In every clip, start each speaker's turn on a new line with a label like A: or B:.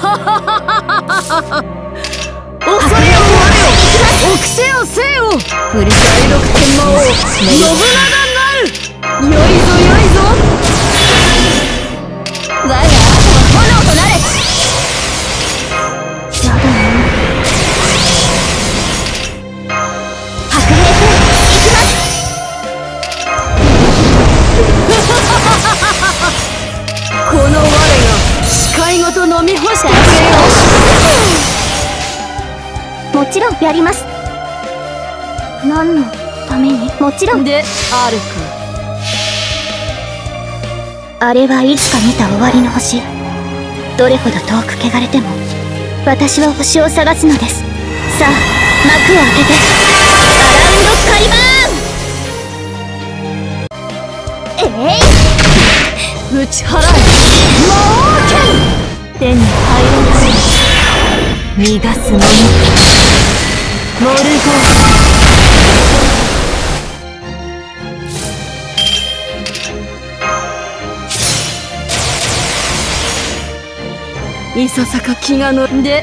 A: 恐れを我よ、臆せよ生を。プリ第六天魔王信長なる。よいぞよいぞ。我が後は炎となれ。やだな。白兵戦行きます。この我が視界ごと飲み干したせよ。もちろんやります。何のために？もちろんであるか。あれはいつか見た終わりの星。どれほど遠く汚れても私は星を探すのです。さあ幕を開けてアラウンドカリバーン。打ち払え魔王剣。手に入らない逃がすのみモルゴーいささか気が乗んで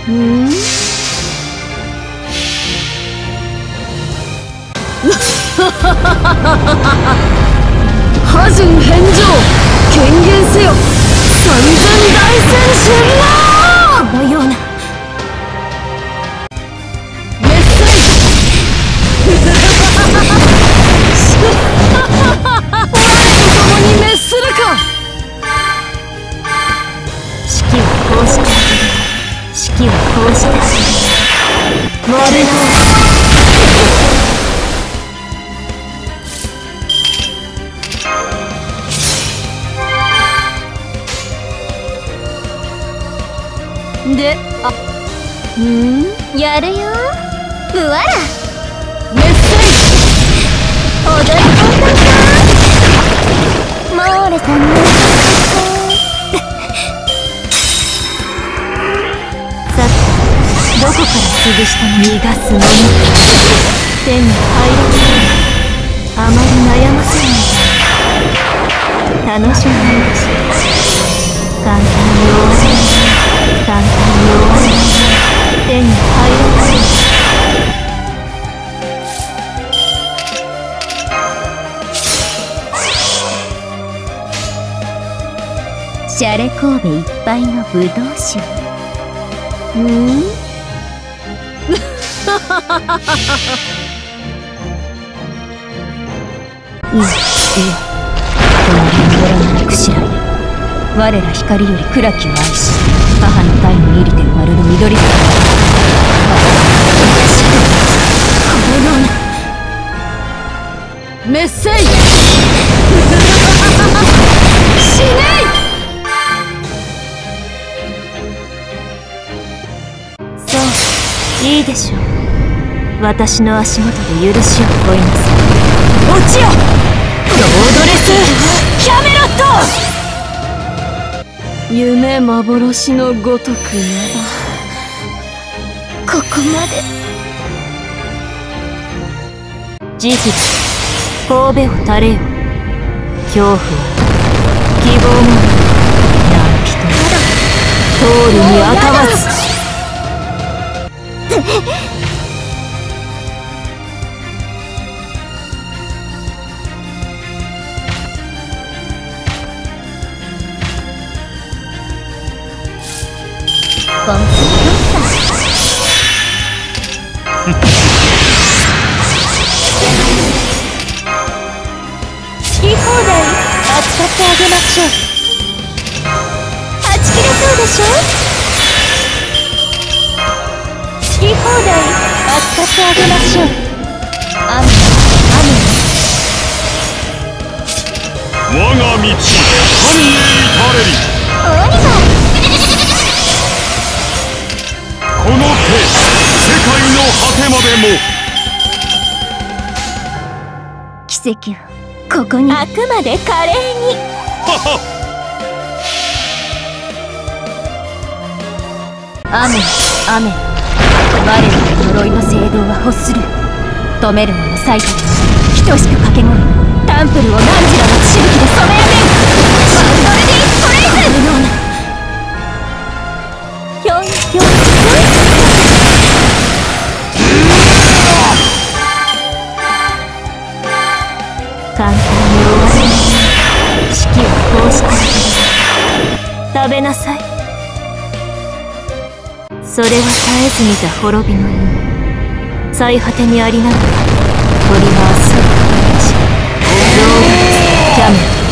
A: 破順返上権限せよ三千大戦神魔。このようなメッセージ我と共に滅するか。式はこうして式はこうしてモルゴで、やるよブワラメッセージ踊り込んだかモーレさんのさてどこから潰したの。逃がすのみ手に入らないあまり悩ませない楽しまないでしょ。簡単に終わる簡単に終わる手に入らないシャレ神戸いっぱいのぶどう酒。いや隣に戻らないくしらえ。我ら光より暗きを愛し母の体に入りて生まれる緑とこのようなメッセージ死ねい。そういいでしょう。私の足元で許しを乞いなさい。落ちよロードレスキャメロット。夢幻のごとくなここまで。時期神戸を垂れよ。恐怖は希望も何人通るにあたわず。コンプリート好き放題扱ってあげましょう。はち切れそうでしょ。好き放題扱ってあげましょう。雨我が道神へ至れり。鬼がこの手世界の果てまでも。奇跡はここに。あくまで華麗に。雨我らの呪いの聖堂は欲する。止める者最たる等しく掛け声タンプルを何時らのしぶきで染め上げる。ワンドルディストレイズのような表よ簡単に終わらない式はこうして食べなさい。それは絶えず見た滅びの意味。最果てにありながら鳥は明日を形どういうキャメル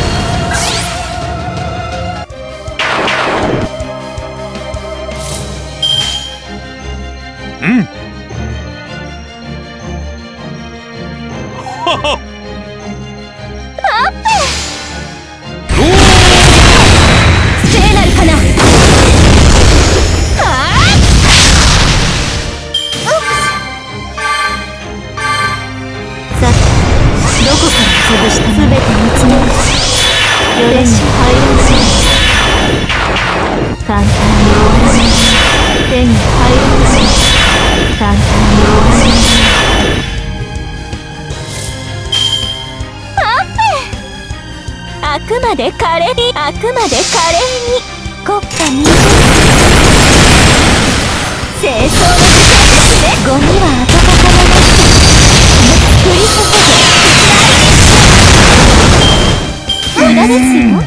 A: 聖なるかな。さてどこから潰した全て見つめます。よれし入らない簡単に終わらない手に入らない簡単に終わらないあくまで華麗にあくまで華麗に国家に清掃の時間ですね。ゴミは温かめました降り注げ無駄ですよ。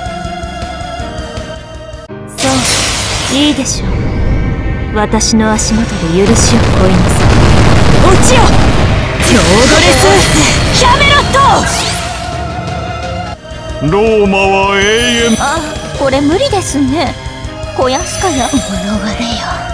A: そういいでしょう。私の足元で許しを乞いなさい。落ちよ強ドレスキャメロット。
B: ローマは永遠。
A: あ、これ無理ですね。小安かや呪われよ。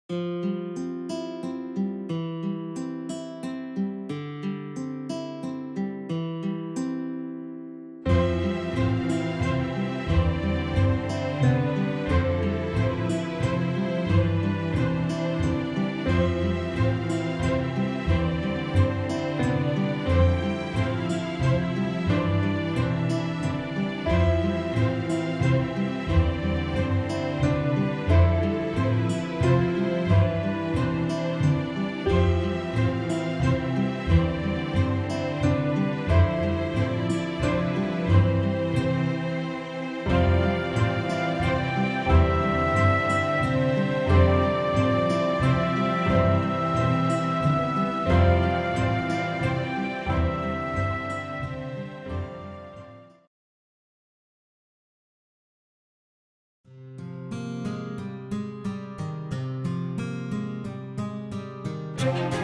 A: う